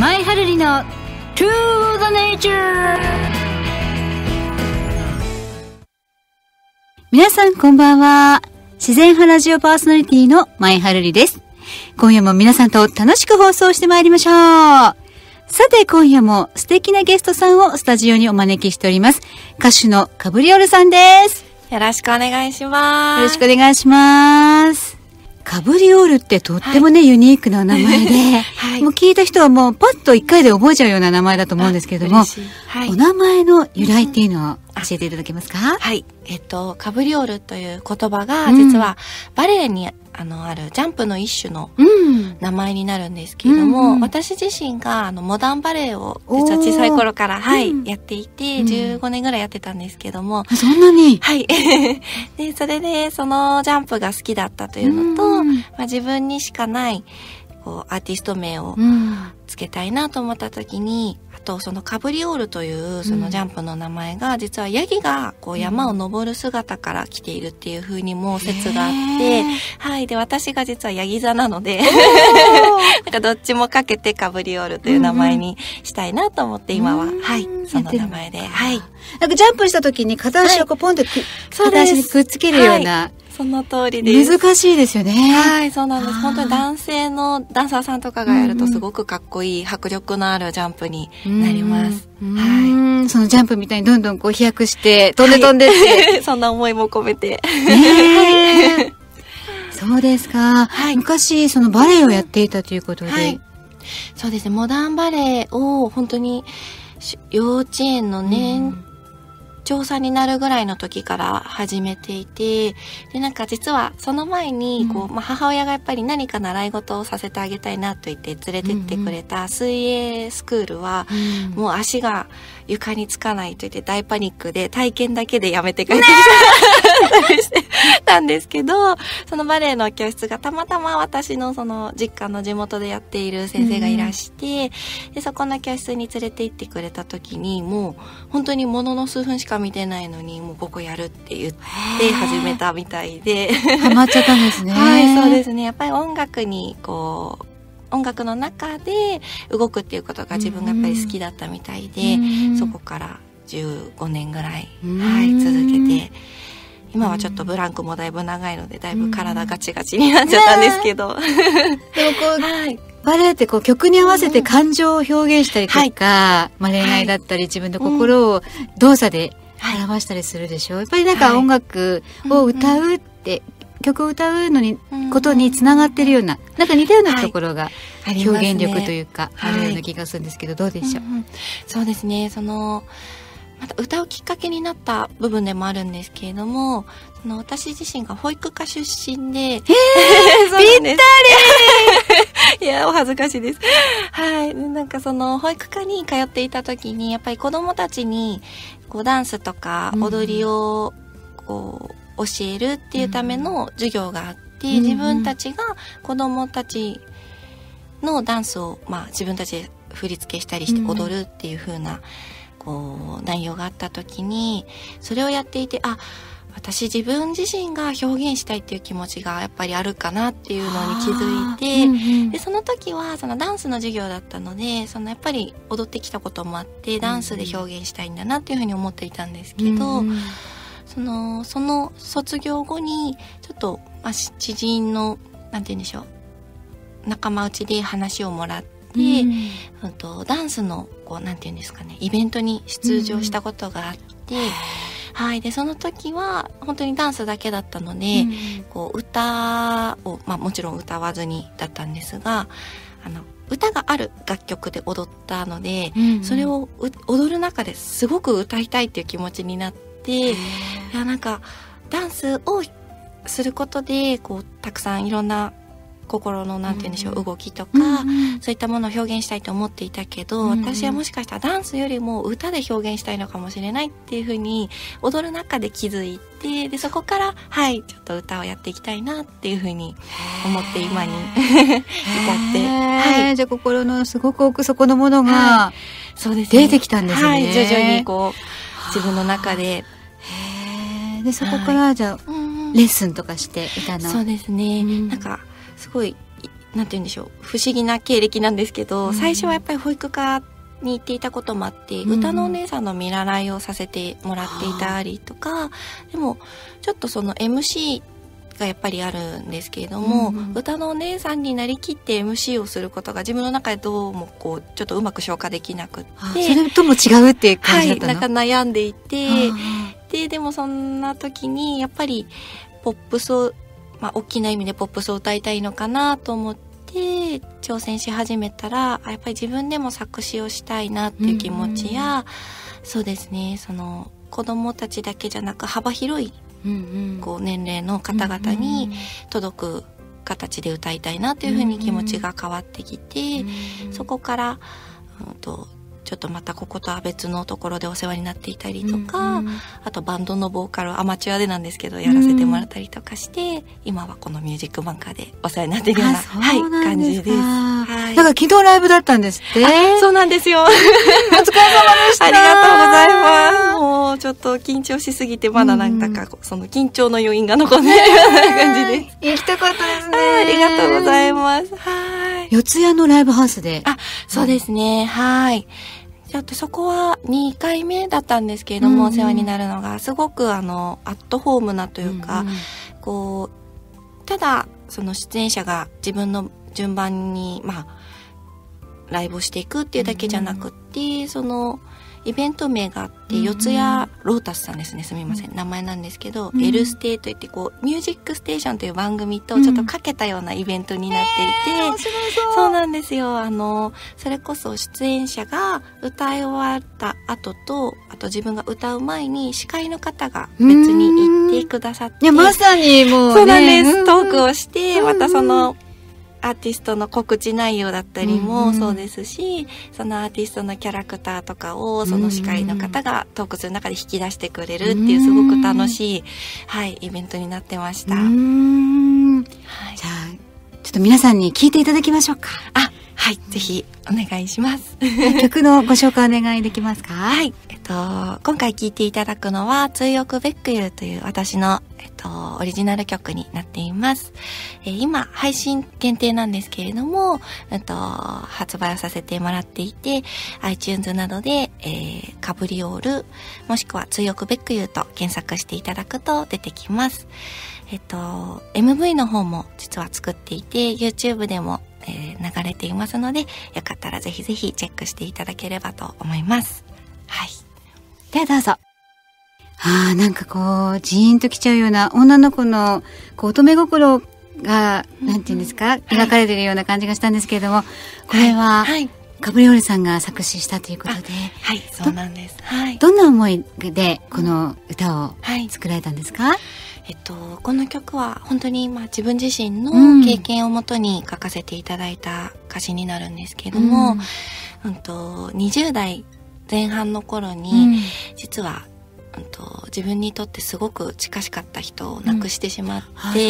マイハルリの To the Nature。 皆さんこんばんは。自然派ラジオパーソナリティのマイハルリです。今夜も皆さんと楽しく放送してまいりましょう。さて今夜も素敵なゲストさんをスタジオにお招きしております。歌手のカブリオルさんです。 よろしくお願いします。 よろしくお願いします。カブリオールってとってもね、ユニークな名前で、もう聞いた人はもうパッと一回で覚えちゃうような名前だと思うんですけれども、お名前の由来っていうのを教えていただけますか？ はい。カブリオールという言葉が実はバレエにあるジャンプの一種の名前になるんですけれども、私自身がモダンバレエを実は小さい頃から、やっていて、15年ぐらいやってたんですけども。 そんなに？ はい。で、それでそのジャンプが好きだったというのと、自分にしかないこうアーティスト名をつけたいなと思った時に、あとそのカブリオールというそのジャンプの名前が実はヤギがこう山を登る姿から来ているっていう風にも説があって、はい。で、私が実はヤギ座なのでなんかどっちもかけてカブリオールという名前にしたいなと思って今は、その名前で、 なんかジャンプした時に片足をこうポンって片足にくっつけるような、 その通りです。 難しいですよね。はい、 そうなんです。本当に男性のダンサーさんとかがやるとすごくかっこいい、迫力のあるジャンプになります。 そのジャンプみたいにどんどんこう飛躍して、飛んでって。 そんな思いも込めて。 そうですか。昔、そのバレエをやっていたということで。 そうですね。モダンバレエを本当に幼稚園の年長さんになるぐらいの時から始めていて、で、なんか実はその前に、母親がやっぱり何か習い事をさせてあげたいなと言って連れてってくれた水泳スクールは、もう足が床につかないと言って大パニックで体験だけでやめて帰ってきたんですけど、そのバレエの教室がたまたま私のその実家の地元でやっている先生がいらして、で、そこの教室に連れて行ってくれた時に、もう本当にものの数分しか見てないのに、もうここやるって言って始めたみたいで。 ハマっちゃったんですね。 はい、そうですね。やっぱり音楽の中で動くっていうことが自分がやっぱり好きだったみたいで、そこから15年ぐらい、続けて、今はちょっとブランクもだいぶ長いので、だいぶ体ガチガチになっちゃったんですけど。でもバレエってこう曲に合わせて感情を表現したりとか、恋愛だったり自分の心を動作で表したりするでしょう。やっぱりなんか音楽を歌うって、曲を歌うのに、ことにつながってるような、なんか似たようなところが表現力というか、あるような気がするんですけど、どうでしょう？ そうですね。また歌うきっかけになった部分でもあるんですけれども、私自身が保育科出身で、ぴったりいや、お恥ずかしいです。はい。なんか保育科に通っていた時に、やっぱり子供たちに、ダンスとか踊りを、教えるっていうための授業があって、自分たちが子供たちのダンスを、自分たちで振り付けしたりして踊るっていう風な、内容があった時に、それをやっていて、私自分自身が表現したいっていう気持ちがやっぱりあるかなっていうのに気づいて、で、その時はダンスの授業だったので、やっぱり踊ってきたこともあって、ダンスで表現したいんだなっていうふうに思っていたんですけど、その卒業後に、ちょっと、知人の、なんて言うんでしょう、仲間内で話をもらって、ダンスの、なんて言うんですかね、イベントに出場したことがあって、はい。で、その時は、本当にダンスだけだったので、歌を、もちろん歌わずにだったんですが、歌がある楽曲で踊ったので、それを踊る中ですごく歌いたいっていう気持ちになって、いや、なんか、ダンスをすることで、たくさんいろんな心の、なんて言うんでしょう、動きとか、そういったものを表現したいと思っていたけど、私はもしかしたらダンスよりも歌で表現したいのかもしれないっていうふうに、踊る中で気づいて、で、そこから、ちょっと歌をやっていきたいなっていうふうに思って今に至って。 じゃあ心のすごく奥底のものが、 そうですね。 出てきたんですね。 徐々に自分の中で。 で、そこからじゃあ、レッスンとかして歌の。 そうですね。なんか、すごい、 なんて言うんでしょう、不思議な経歴なんですけど、最初はやっぱり保育科に行っていたこともあって、歌のお姉さんの見習いをさせてもらっていたりとか、でもちょっとその MC がやっぱりあるんですけれども、歌のお姉さんになりきって MC をすることが自分の中でどうもこうちょっとうまく消化できなくって、 それとも違うっていう感じだったの？ はい、なんか悩んでいて、でもそんな時にやっぱりポップスを、大きな意味でポップスを歌いたいのかなと思って挑戦し始めたら、やっぱり自分でも作詞をしたいなっていう気持ちや、そうですね、その子供たちだけじゃなく幅広いこう年齢の方々に届く形で歌いたいなというふうに気持ちが変わってきて、そこから、ちょっとまたこことは別のところでお世話になっていたりとか、あとバンドのボーカルアマチュアでなんですけどやらせてもらったりとかして、今はこのミュージックバンカーでお世話になっているような、感じです。 だから昨日ライブだったんですって。 そうなんですよ。お疲れ様でした。 ありがとうございます。もうちょっと緊張しすぎてまだなんだかその緊張の余韻が残っているような感じです。 行きたかったですね。 ありがとうございます。 四谷のライブハウスで。 そうですね。ちょっとそこは2回目だったんですけれども、お世話になるのがすごくアットホームなというか、こうただその出演者が自分の順番にライブをしていくっていうだけじゃなくて、そのイベント名があって、四谷ロータスさんですね、すみません、名前なんですけど、Lステといってこうミュージックステーションという番組とちょっとかけたようなイベントになっていて、そうなんですよ。それこそ出演者が歌い終わった後と、あと自分が歌う前に司会の方が別に行ってくださって、 いやまさにもう、 そうなんです、トークをして、またそのアーティストの告知内容だったりもそうですし、そのアーティストのキャラクターとかをその司会の方がトークする中で引き出してくれるっていうすごく楽しい、イベントになってました。じゃあちょっと皆さんに聞いていただきましょうか。 ぜひお願いします。 曲のご紹介お願いできますか？ 今回聴いていただくのは追憶ベックユーという私の、オリジナル曲になっています。今配信限定なんですけれども、発売をさせてもらっていて、iTunes などで、カブリオールもしくは追憶ベックユーと検索していただくと出てきます。MV の方も実は作っていて YouTube でも、流れていますので、よかったらぜひぜひチェックしていただければと思います。 ではどうぞ。なんかこうジーンときちゃうような女の子のこう乙女心がなんていうんですか、描かれているような感じがしたんですけれども、これは、カブリオールさんが作詞したということで、 そうなんです。 どんな思いでこの歌を作られたんですか？ この曲は本当に自分自身の経験をもとに書かせていただいた歌詞になるんですけれども、20代前半の頃に、実は自分にとってすごく近しかった人を亡くしてしまって、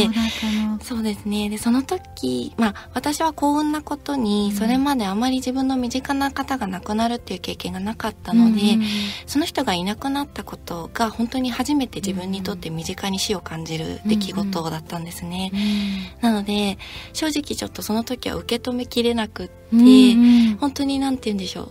そうですね。でその時、私は幸運なことに、それまであまり自分の身近な方が亡くなるっていう経験がなかったので、その人がいなくなったことが本当に初めて自分にとって身近に死を感じる出来事だったんですね。なので正直ちょっとその時は受け止めきれなくって、本当になんて言うんでしょう、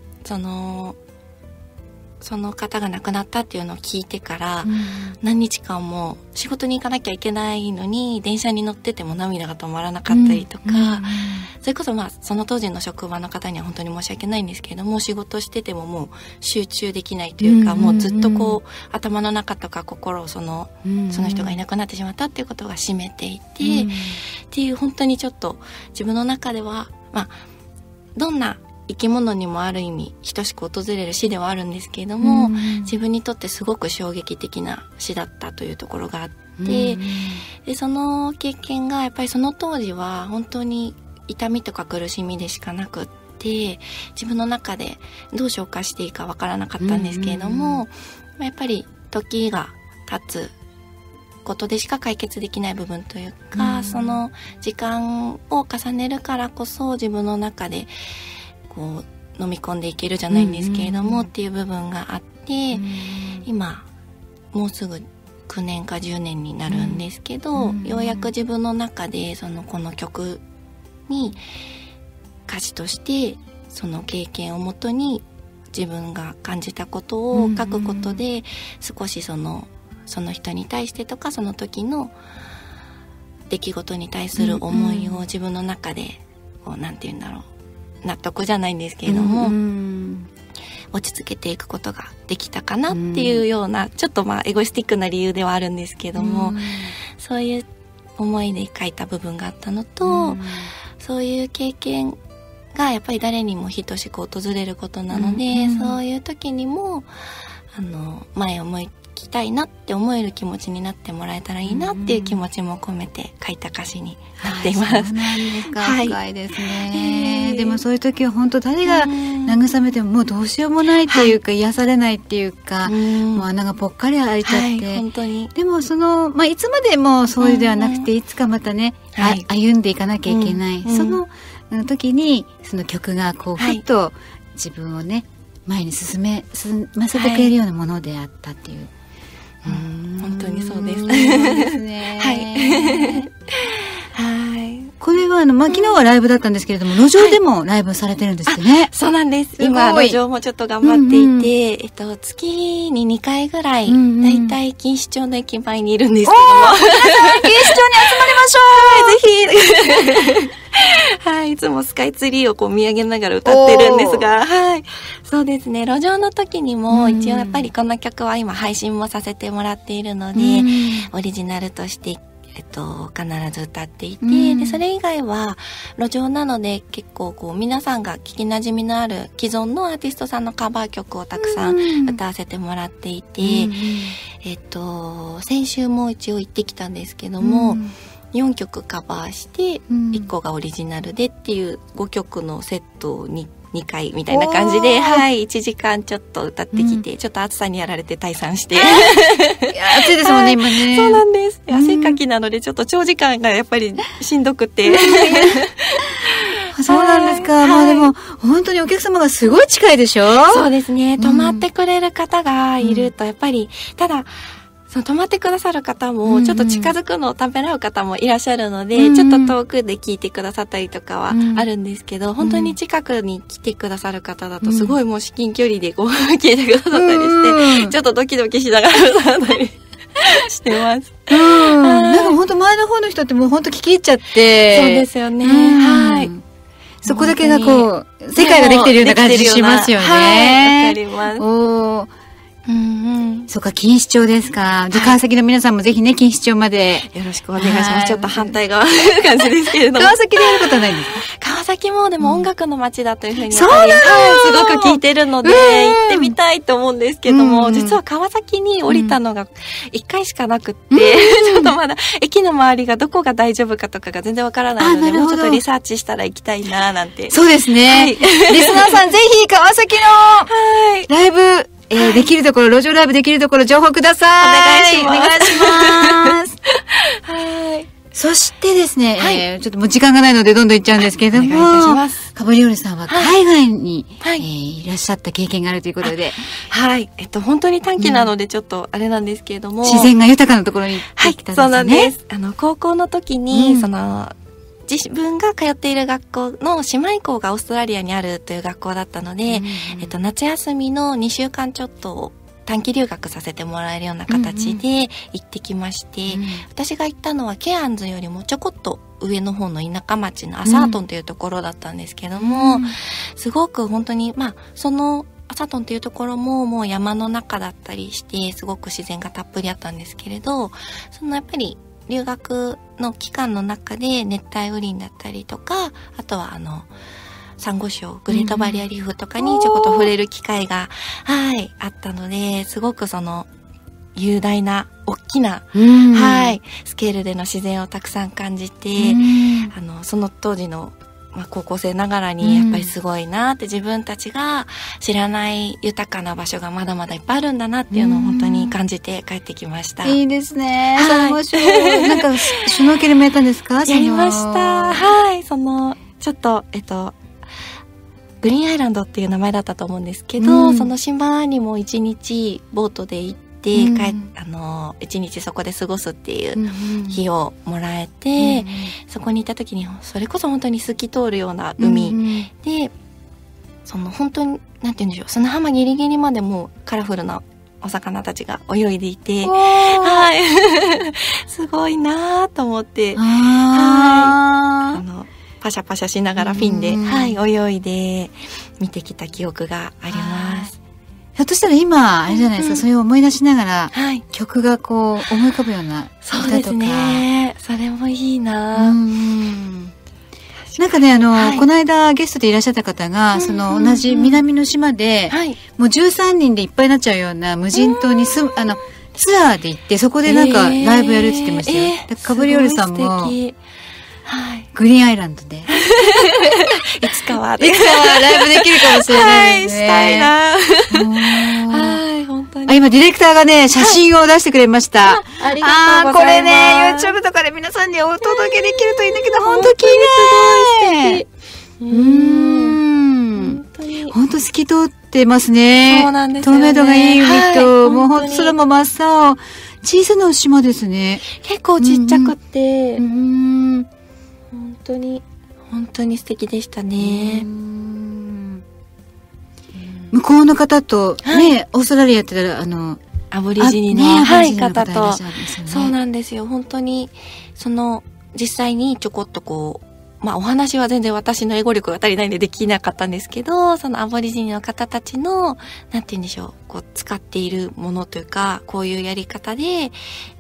その方が亡くなったっていうのを聞いてから何日間も仕事に行かなきゃいけないのに電車に乗ってても涙が止まらなかったりとか、それこそその当時の職場の方には本当に申し訳ないんですけれども、仕事しててももう集中できないというか、もうずっとこう頭の中とか心をその人がいなくなってしまったっていうことが占めていて、っていう本当にちょっと自分の中ではどんな生き物にもある意味等しく訪れる死ではあるんですけれども、自分にとってすごく衝撃的な死だったというところがあって、でその経験がやっぱりその当時は本当に痛みとか苦しみでしかなくって、自分の中でどう消化していいかわからなかったんですけれども、やっぱり時が経つことでしか解決できない部分というか、その時間を重ねるからこそ自分の中でこう飲み込んでいけるじゃないんですけれども、っていう部分があって、今もうすぐ9年か10年になるんですけど、ようやく自分の中でこの曲に歌詞としてその経験をもとに自分が感じたことを書くことで、少しその人に対してとかその時の出来事に対する思いを自分の中でこうなんて言うんだろう、納得じゃないんですけれども、落ち着けていくことができたかなっていうような、ちょっとエゴイスティックな理由ではあるんですけども、そういう思いで書いた部分があったのと、そういう経験がやっぱり誰にも等しく訪れることなので、そういう時にも前を向きたいなって思える気持ちになってもらえたらいいなっていう気持ちも込めて書いた歌詞になっています。 そうなんですか、深いですね。でもそういう時は本当誰が慰めてももうどうしようもないっていうか、癒されないっていうか、もう穴がぽっかり開いちゃって、 本当に。 でもいつまでもそういうではなくて、いつかまたね、歩んでいかなきゃいけない、その時にその曲がこうふっと自分をね前に進ませてくれるようなものであったっていう、 本当にそうです。 そうですね。 はい。 これは昨日はライブだったんですけれども、路上でもライブされてるんですってね。 そうなんです。今路上もちょっと頑張っていて、月に2回ぐらい、だいたい錦糸町の駅前にいるんですけども、 皆さん錦糸町に集まりましょう。 ぜひ。はい、いつもスカイツリーをこう見上げながら歌ってるんですが、はい、そうですね。路上の時にも一応やっぱりこの曲は今配信もさせてもらっているので、オリジナルとして必ず歌っていて、でそれ以外は路上なので結構こう皆さんが聞きなじみのある既存のアーティストさんのカバー曲をたくさん歌わせてもらっていて、先週も一応行ってきたんですけども、4曲カバーして1個がオリジナルでっていう5曲のセットに2回みたいな感じで、はい、1時間ちょっと歌ってきて、ちょっと暑さにやられて退散して。いや、 暑いですもんね、今ね。 そうなんです。汗かきなので、ちょっと長時間がやっぱりしんどくて。 そうなんですか。でも、本当にお客様がすごい近いでしょ？ そうですね。泊まってくれる方がいると、やっぱり、ただ、泊まってくださる方も、ちょっと近づくのをためらう方もいらっしゃるので、ちょっと遠くで聞いてくださったりとかはあるんですけど、本当に近くに来てくださる方だと、すごいもう至近距離でこう聞いてくださったりして、ちょっとドキドキしながら歌ったりしてます。 なんか本当前の方の人ってもう本当聞き入っちゃって。 そうですよね。はい。 そこだけがこう、世界ができてるような感じしますよね。 はい、わかります。 そうか、錦糸町ですか。じゃあ川崎の皆さんもぜひね、錦糸町までよろしくお願いします。ちょっと反対側の感じですけれども。 川崎でやることはないんですか？ 川崎もでも音楽の街だというふうに、 そうなの、 すごく聞いてるので、行ってみたいと思うんですけども、実は川崎に降りたのが1回しかなくって、ちょっとまだ駅の周りがどこが大丈夫かとかが全然わからないので、もうちょっとリサーチしたら行きたいななんて。 そうですね。リスナーさんぜひ川崎のライブ、できるところ、路上ライブできるところ、情報ください。 お願いします。 お願いします。 はい。 そしてですね、ちょっともう時間がないのでどんどんいっちゃうんですけれども、 お願いいたします。 カブリオールさんは海外に、いらっしゃった経験があるということで。 はい。本当に短期なのでちょっとあれなんですけれども。 自然が豊かなところに行ってきたんですね。 そうなんです。高校の時に、自分が通っている学校の姉妹校がオーストラリアにあるという学校だったので、夏休みの2週間ちょっと短期留学させてもらえるような形で行ってきまして、私が行ったのはケアンズよりもちょこっと上の方の田舎町のアサートンというところだったんですけども、すごく本当にそのアサートンというところももう山の中だったりしてすごく自然がたっぷりあったんですけれど、やっぱり留学の期間の中で熱帯雨林だったりとか、あとはサンゴ礁、グレートバリアリーフとかにちょこっと触れる機会が、あったので、すごく雄大な、大きな、スケールでの自然をたくさん感じて、その当時の高校生ながらにやっぱりすごいなって自分たちが知らない豊かな場所がまだまだいっぱいあるんだなっていうのを本当に感じて帰ってきました。 いいですね。なんかシュノーケルもやったんですか？ やりました。はい。ちょっとグリーンアイランドっていう名前だったと思うんですけど、その島にも1日ボートで行って、1日そこで過ごすっていう日をもらえて、 そこに行った時にそれこそ本当に透き通るような海、でその本当になんて言うんでしょう、砂浜ギリギリまでもうカラフルなお魚たちが泳いでいて、はい、すごいなと思って、はい、パシャパシャしながらフィンで、はい、泳いで見てきた記憶があります。 ひょっとしたら今あれじゃないですか、それを思い出しながら、はい、曲がこう思い浮かぶような歌とか。 そうですね、それもいいな。 なんかね、はい、この間ゲストでいらっしゃった方が、その同じ南の島で、はい、もう13人でいっぱいになっちゃうような無人島にツアーで行って、そこでなんかライブやるって言ってましたよ。カブリオールさんも、はい、グリーンアイランドで。 いつかはライブできるかもしれないですね。 はい、したいな。はい、本当に。 今ディレクターがね、写真を出してくれました。 はい、ありがとうございます。 これね、YouTube とかで皆さんにお届けできるといいんだけど、本当綺麗。本当透き通ってますね。 そうなんですよね。 透明度がいい海と、もう本当空も真っ青。小さな島ですね。 結構ちっちゃくて、本当に素敵でしたね。 向こうの方とね、オーストラリアって言ったらアボリジニの方と、そうなんですよ。本当に実際にちょこっとこう、お話は全然私の英語力が足りないんでできなかったんですけど、そのアボリジニの方たちのなんて言うんでしょう、こう使っているものというか、こういうやり方で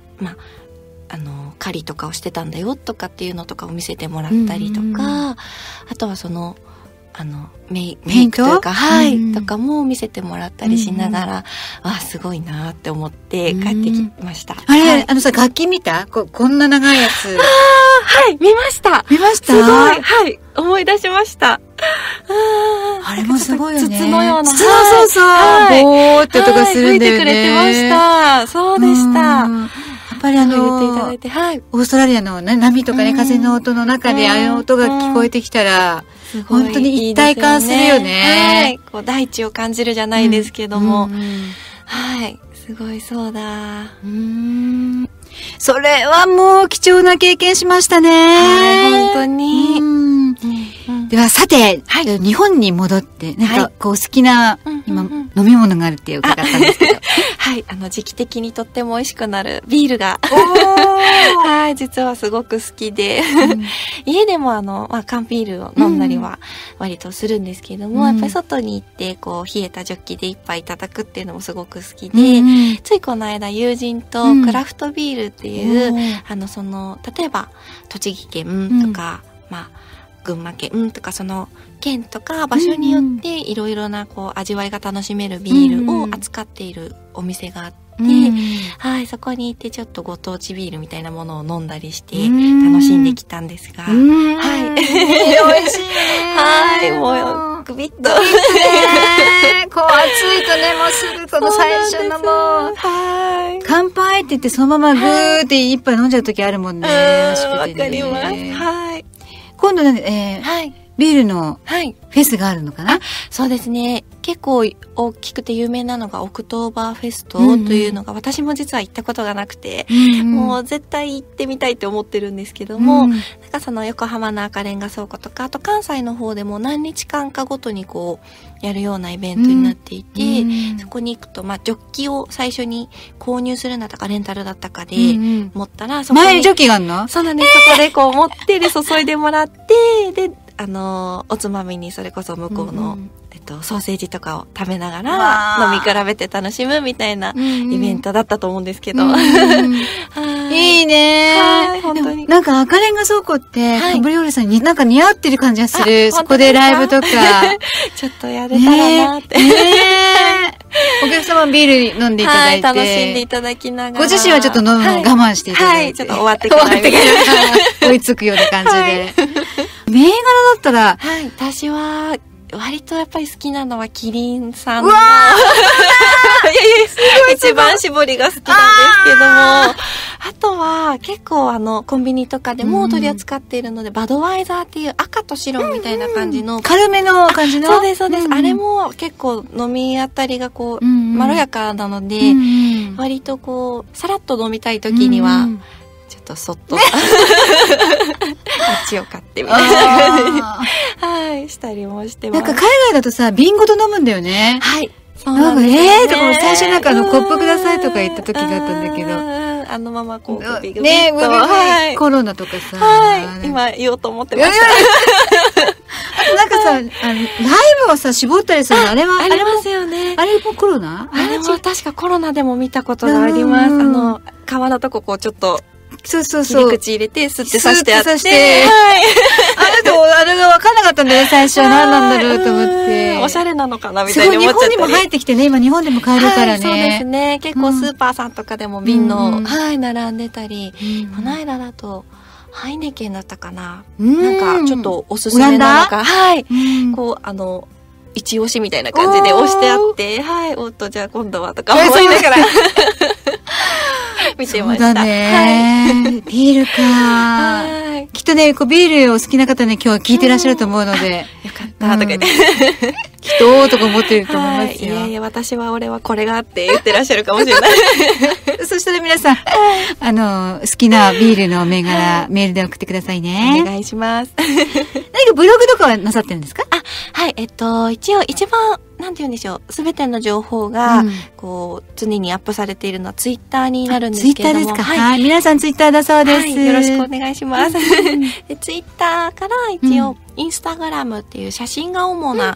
狩りとかをしてたんだよとかっていうのとかを見せてもらったりとか、あとはメイクというか、はい、とかも見せてもらったりしながら、すごいなって思って帰ってきました。 あれ、さ、楽器見た？こんな長いやつ。 はい、見ました。 見ました？ すごい、はい、思い出しました。 あれもすごいよね。 筒のような。 そうそう。ボーって音がするんだよね。 吹いてくれてました。そうでした。 やっぱり言っていただいて、はい、オーストラリアの、ね、波とかね、風の音の中でああいう音が聞こえてきたら、本当に一体感するよね。 はい、こう大地を感じるじゃないですけども、はい、すごいそうだ。 それはもう貴重な経験しましたね。 はい、本当に。 ではさて、はい、日本に戻ってなんかこう好きな、今飲み物があるって伺ったんですけど、 はい、時期的にとっても美味しくなるビールがはい、実はすごく好きで、家でも缶ビールを飲んだりは割とするんですけども、やっぱり外に行ってこう冷えたジョッキで一杯いただくっていうのもすごく好きで、ついこの間友人とクラフトビールっていう、例えば栃木県とか、群馬県とかその県とか場所によっていろいろなこう味わいが楽しめるビールを扱っているお店があって、はい、そこに行ってちょっとご当地ビールみたいなものを飲んだりして楽しんできたんですが、はい、 美味しいね。 はい、もうグビッとこう暑いとね、もうすぐこの最初のもう乾杯って言ってそのままグーって一杯飲んじゃう時あるもんね。 わかります。はい。 今度ね、はい、ビールのフェスがあるのかな？ そうですね。結構大きくて有名なのがオクトーバーフェストというのが、私も実は行ったことがなくて、もう絶対行ってみたいって思ってるんですけども、なんかその横浜の赤レンガ倉庫とか、あと関西の方でも何日間かごとにこうやるようなイベントになっていて、そこに行くと、ジョッキを最初に購入するんだったかレンタルだったかで持ったら、そこに前にジョッキがあるの？ そうなんです。そこでこう持ってで注いでもらって、でおつまみにそれこそ向こうの、ソーセージとかを食べながら飲み比べて楽しむみたいなイベントだったと思うんですけど、 いいね。はい、本当に。なんか赤レンガ倉庫って、カブリオールさんになんか似合ってる感じがする。そこでライブとか。 ちょっとやれたらなって。 お客様ビール飲んでいただいて。 楽しんでいただきながら。 ご自身はちょっと飲むの我慢していただいて。 ちょっと終わってから追いつくような感じで。銘柄だったら、 私は、割とやっぱり好きなのはキリンさんのうわ一番搾りが好きなんですけども、あとは結構コンビニとかでも取り扱っているので、バドワイザーっていう赤と白みたいな感じの、 軽めの感じの、 そうですそうです、あれも結構飲み当たりがこう、まろやかなので、割とこうさらっと飲みたい時には、ちょっとそっとちを買ってみたいなはい、したりもしてます。 なんか海外だとさ、瓶ごと飲むんだよね。 はい。 そうなんですね。とか最初なんかコップくださいとか言った時があったんだけど。 あのままこう、グビグビね、 はい、 コロナとかさ。 はい。今言おうと思ってました。 なんかさ、ライブをさ、絞ったりするの、あれは、 ありますよね。 あれもコロナ？ あれも確かコロナでも見たことがあります。皮のとここうちょっと、 そうそうそう。切り口入れて、スッて刺してあって。はい。 あれが分かんなかったんだよ、最初。何なんだろうと思って。 おしゃれなのかなみたいに思っちゃって。 日本にも入ってきてね、今日本でも買えるからね。 そうですね。結構スーパーさんとかでも瓶の、はい、並んでたり。この間だと、ハイネケンだったかな。なんか、ちょっとおすすめなのが、はい。こう、一押しみたいな感じで押してあって、はい、おっと、じゃあ今度はとか思いながら。見てました。 そうだね。ビールか。きっとね、ビールを好きな方ね、今日は聞いてらっしゃると思うので。 よかった、とか言って。 きっと、とか思ってると思いますよ。 いやいや、俺はこれがって言ってらっしゃるかもしれない。 そしたら皆さん、好きなビールの銘柄、メールで送ってくださいね。 お願いします。 何かブログとかはなさってるんですか？ はい、一応一番、なんて言うんでしょう、すべての情報が、こう、常にアップされているのはツイッターになるんですけれども。ツイッターですか？はい。皆さんツイッターだそうです。よろしくお願いします。でツイッターから一応、インスタグラムっていう写真が主な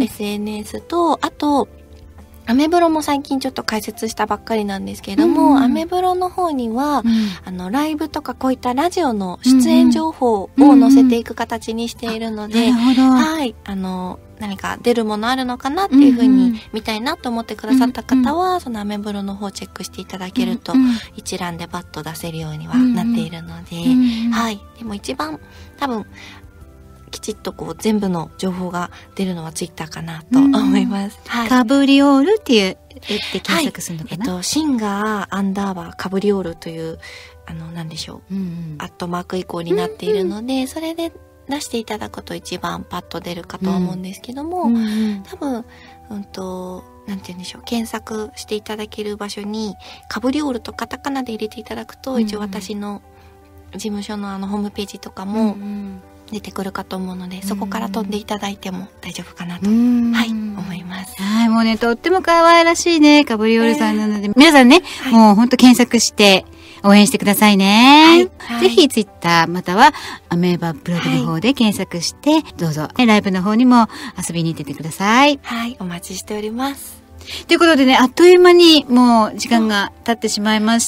SNS と、あと、アメブロも最近ちょっと開設したばっかりなんですけれども、アメブロの方には、ライブとかこういったラジオの出演情報を載せていく形にしているので、はい、何か出るものあるのかなっていうふうに見たいなと思ってくださった方は、そのアメブロの方をチェックしていただけると、一覧でバッと出せるようにはなっているので、はい。でも一番多分、きちっとこう全部の情報が出るのはツイッターかなと思います。はい、 カブリオールっていうって検索するのかな？ シンガー_カブリオールというなんでしょう、アットマーク以降になっているので、それで出していただくと一番パッと出るかと思うんですけども、多分なんて言うんでしょう、検索していただける場所にカブリオールとカタカナで入れていただくと、一応私の事務所のホームページとかも、出てくるかと思うので、そこから飛んでいただいても大丈夫かなと、はい、思います。 はい、もうね、とっても可愛らしいね、カブリオールさんなので、皆さんね、もうほんと検索して応援してくださいね。ぜひツイッターまたはアメーバブログの方で検索して、どうぞ、ライブの方にも遊びに行っててください。 はい、お待ちしております。 ということでね、あっという間にもう時間が経ってしまいました。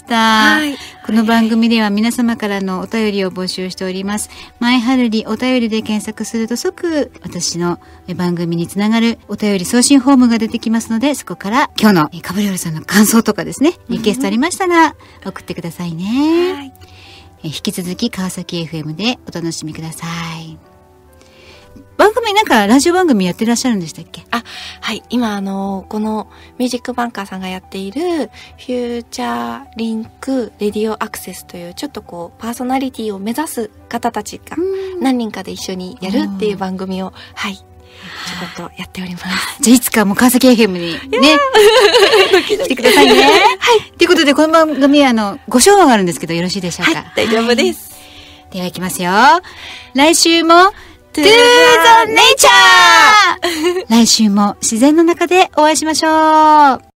この番組では皆様からのお便りを募集しております。マイハルリお便りで検索すると即私の番組につながるお便り送信フォームが出てきますので、そこから今日のカブリオールさんの感想とかですね、リクエストありましたら送ってくださいね。引き続き川崎 FM でお楽しみください。番組なんかラジオ番組やってらっしゃるんでしたっけ？ はい。今このミュージックバンカーさんがやっているフューチャーリンクレディオアクセスというちょっとこうパーソナリティを目指す方たちが何人かで一緒にやるっていう番組を、はい。ちょこっとやっております。 じゃあいつかもう川崎 FM にね、来てくださいね。はい。ということでこの番組ご唱和があるんですけどよろしいでしょうか？ はい、大丈夫です。 では行きますよ。来週もTo the nature! 来週も自然の中でお会いしましょう。